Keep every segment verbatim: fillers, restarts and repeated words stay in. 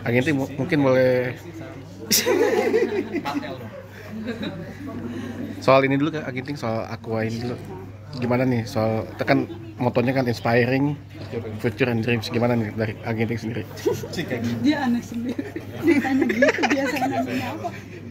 Aginting mu- mungkin boleh soal ini dulu Kak Aginting, soal Aqua ini dulu. Gimana nih soal tekan motonya kan inspiring future and dreams, gimana nih dari Aginting sendiri? Dia aneh sendiri. Ditanya gitu biasanya nanya apa?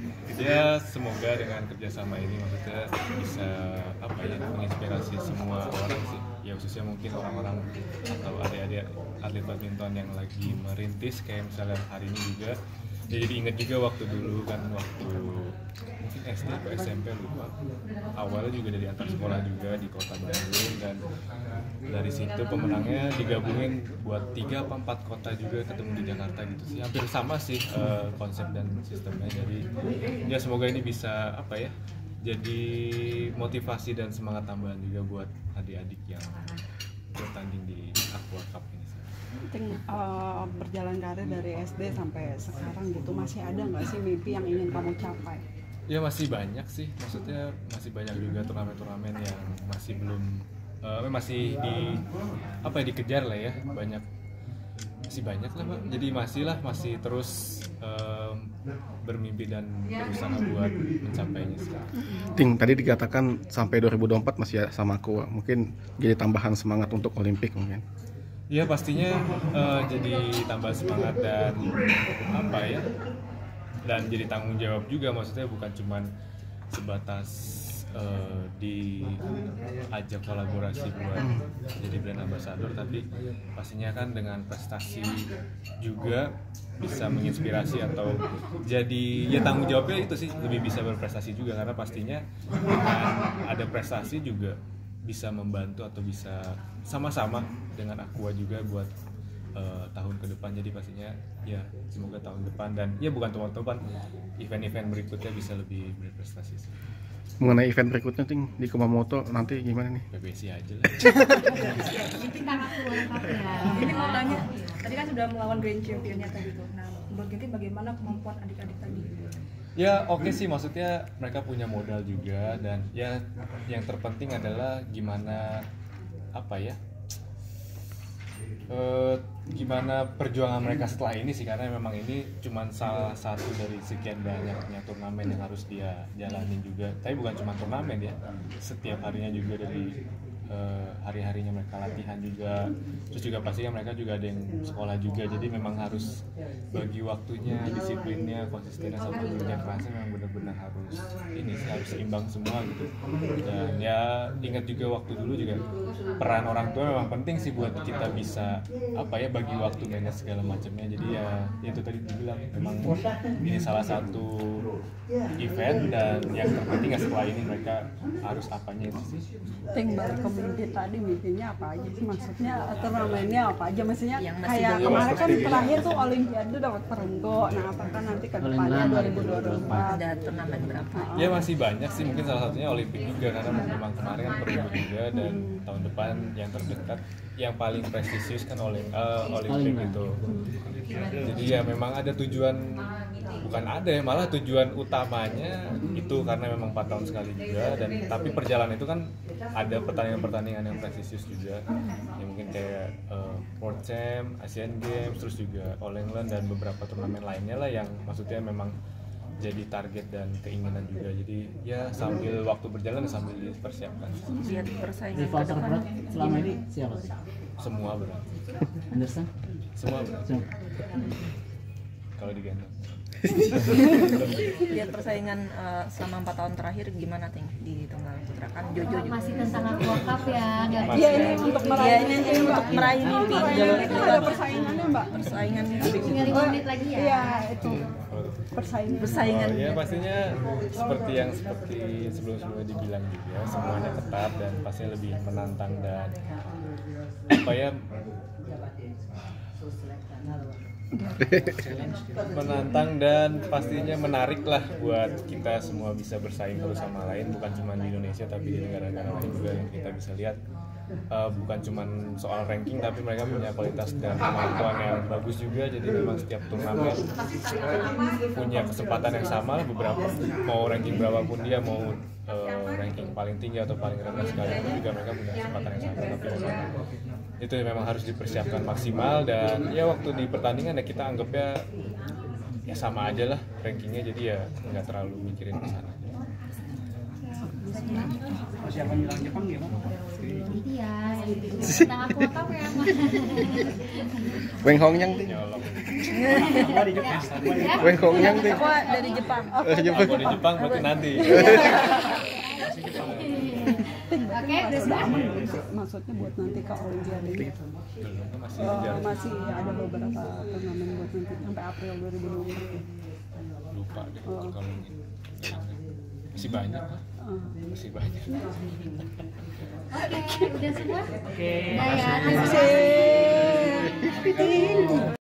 Ya semoga dengan kerjasama ini maksudnya bisa apa ya menginspirasi semua orang sih, ya khususnya mungkin orang-orang atau adik-adik atlet badminton yang lagi merintis kayak misalnya hari ini juga ya, jadi inget juga waktu dulu kan waktu mungkin S D atau S M P lupa, awalnya juga dari antar sekolah juga di kota Bandung, dan dari situ pemenangnya digabungin buat tiga apa empat kota juga ketemu di Jakarta gitu sih, hampir sama sih uh, konsep dan sistemnya. Jadi ya semoga ini bisa apa ya jadi motivasi dan semangat tambahan juga buat adik-adik yang bertanding di Aqua Cup ini sih. Ting, uh, berjalan karir dari S D sampai sekarang gitu, masih ada nggak sih mimpi yang ingin kamu capai? Ya masih banyak sih, maksudnya masih banyak juga turnamen-turnamen yang masih belum uh, masih di apa ya dikejar lah ya, banyak masih banyak lah Pak. Jadi masih lah masih terus um, bermimpi dan berusaha buat mencapainya sih. Ting, tadi dikatakan sampai dua ribu dua puluh empat masih sama Aqua, mungkin jadi tambahan semangat untuk Olimpik mungkin. Ya pastinya uh, jadi tambah semangat dan apa ya, dan jadi tanggung jawab juga, maksudnya bukan cuman sebatas uh, diajak kolaborasi buat jadi brand ambassador, tapi pastinya kan dengan prestasi juga bisa menginspirasi atau jadi ya tanggung jawabnya itu sih lebih bisa berprestasi juga, karena pastinya dengan ada prestasi juga bisa membantu atau bisa sama-sama dengan Aqua juga buat uh, tahun ke depan. Jadi pastinya ya semoga tahun depan dan ya bukan tahun depan, event-event berikutnya bisa lebih berprestasi sih. Mengenai event berikutnya Ting di Kumamoto nanti gimana nih? P B C aja lah. Ini mau tanya, tadi kan sudah melawan Grand Championnya tadi tuh. Nah, menurut Ginting bagaimana kemampuan adik-adik tadi? Ya oke okay sih, maksudnya mereka punya modal juga, dan ya yang terpenting adalah gimana apa ya e, gimana perjuangan mereka setelah ini sih, karena memang ini cuma salah satu dari sekian banyaknya turnamen yang harus dia jalanin juga. Tapi bukan cuma turnamen ya, setiap harinya juga dari e, hari-harinya mereka latihan juga, terus juga pastinya mereka juga ada yang sekolah juga, jadi memang harus bagi waktunya, disiplinnya, konsistennya sama kerja kerasnya memang benar-benar harus ini sih, harus seimbang semua gitu. Dan ya ingat juga waktu dulu juga peran orang tua memang penting sih buat kita bisa apa ya bagi waktu manage segala macamnya. Jadi ya itu tadi dibilang memang ini salah satu event, dan yang terpenting ya setelah ini mereka harus apanya itu sih. Ting, balik ke mimpi tadi, mimpinya apa aja sih? Maksudnya turnamennya apa aja? Maksudnya Yang masih kayak belum kemarin kan terakhir tuh Olimpiade dapat perunggu. Nah, apakah nanti ke depannya dua ribu dua puluh empat Ada turnamen berapa? Ya masih banyak sih, mungkin salah satunya Olimpik juga, karena memang kemarin kan perlu juga, dan tahun depan yang terdekat yang paling prestisius kan oleh uh, Olimpik itu. Jadi ya memang ada tujuan, bukan ada ya, malah tujuan utamanya itu karena memang empat tahun sekali juga, dan tapi perjalanan itu kan ada pertandingan-pertandingan yang prestisius juga, ya mungkin kayak uh, World Champ, Asian Games, terus juga All England dan beberapa turnamen lainnya lah yang maksudnya memang jadi target dan keinginan juga. Jadi ya sambil waktu berjalan sambil dipersiapkan. Lihat persaingan ke Rival depan. terberat selama ini siapa sih? Semua berat. Anderson? Semua berat. Siapa? Kalau digendong. Lihat persaingan uh, selama empat tahun terakhir gimana Ting di tunggal putra, kan Jojo juga. Masih tentang Aqua Cup ya, nggak Iya, ini untuk Iya, meraih ini, ini untuk meraih mimpi. itu ada persaingannya, Mbak. Persaingan mimpi. tinggal lima menit lagi ya. Iya, itu persaingan. Persaingan. Oh, ya pastinya seperti yang seperti sebelum-sebelumnya dibilang juga, semuanya ketat dan pastinya lebih menantang dan apa ya menantang dan pastinya menarik lah buat kita semua bisa bersaing satu sama lain, bukan cuma di Indonesia tapi di negara-negara lain juga yang kita bisa lihat uh, bukan cuman soal ranking tapi mereka punya kualitas dan kemampuan yang bagus juga, jadi memang setiap turnamen punya kesempatan yang sama. Beberapa mau ranking berapapun dia, mau uh, ranking paling tinggi atau paling rendah sekalipun juga mereka punya kesempatan yang sama, tapi memang itu memang harus dipersiapkan maksimal. Dan ya waktu di pertandingan ya kita anggapnya ya sama aja lah rankingnya, jadi ya nggak terlalu mikirin ke sana. Persiapan Milan Jepang gimana? Ini ya, tentang aku apa ya? Weng Hong Yang ting. Nyolong. Apa di Jepang? Weng Hong Yang ting. Aku dari Jepang. Eh, Jepang. Kalau di Jepang berarti nanti. Oke, udah semua. Maksudnya buat nanti ke Olimpiade ini. Belum, masih Eh, jalan. masih ada beberapa turnamen buat nanti sampai April dua ribu dua puluh empat. Lupa deh Oh. kalau ini. Masih banyak, Eh, masih banyak. Oke, udah semua. Oke. Udah ya, terima kasih.